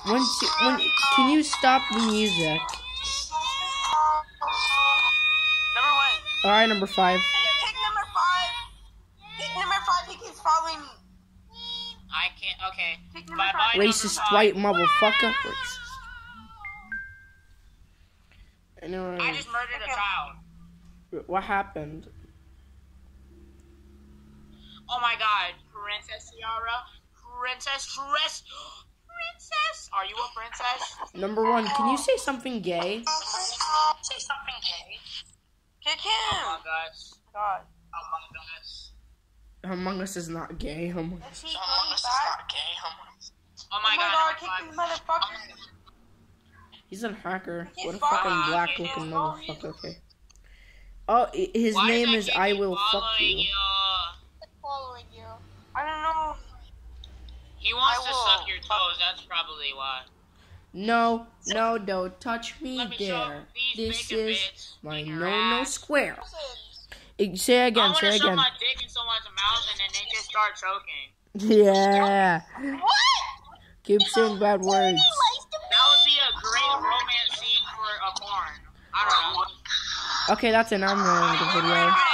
Can you stop the music? Number 1. Alright, number 5. Pick number 5. Pick number 5. He keeps following me. I can't. Okay. Pick number Bye 5. bye. Racist white motherfucker. Racist. Anyway, I just murdered a child. what happened? Oh my god, Princess Tiara, Princess Dress, Princess. Are you a princess? Number 1, can you say something gay? Say something gay. Kick him. Among Us. God. Among Us. Among Us is not gay. Among Us is not gay. Oh my Oh my god. god, kick this motherfucker. He's a hacker. He's What a following fucking you. black-looking motherfucker. Okay. Oh, his Why name that is kid I keep Will Fuck following You. Following you. I don't know. He wants I to will. suck your toes. That's probably why. No, don't touch me Let me show there. these This bacon is bits my in your no ass. square. Say I again, want say to shove again. my dick in someone's mouth and then they just start choking. Yeah. What? Keep saying bad words. That would be a great romance scene for a porn. I don't know. Okay, that's it. I'm ending the video.